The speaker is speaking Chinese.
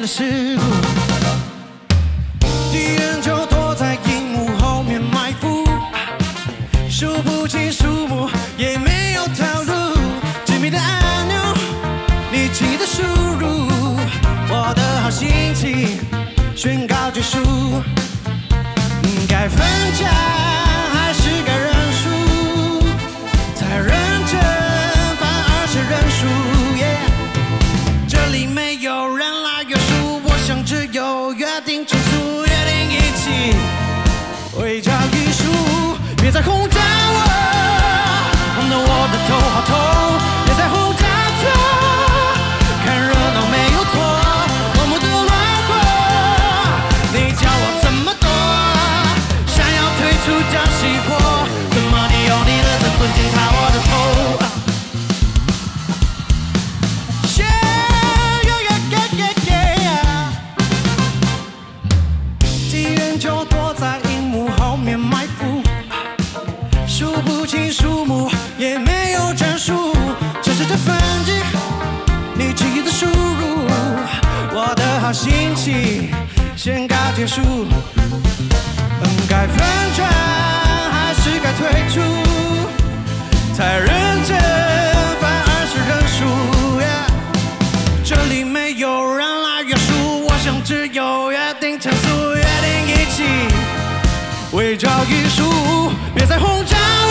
事故。敌人就躲在荧幕后面埋伏，数不清数目，也没有套路。致命的按钮，你轻易的输入，我的好心情宣告结束。该分家还是该认输？太认真反而是认输。这里没有人来约束，我想只有约定成俗，约定一起围剿艺术。别再轰炸我，弄得我的头好痛。别再轰炸他，看热闹没有错，盲目的乱火，你叫我怎么躲？想要退出叫熄火，怎么你用你的自尊检查我的头？敌人就躲在荧幕后面埋伏，数不清数目，也没有战术，这是这分局你轻易的输入，我的好心情宣告结束。该分传还是该退出？太认真反而是认输。这里没有人来约束，我想只有约定成俗，约定一起围剿艺术。别再轰炸我。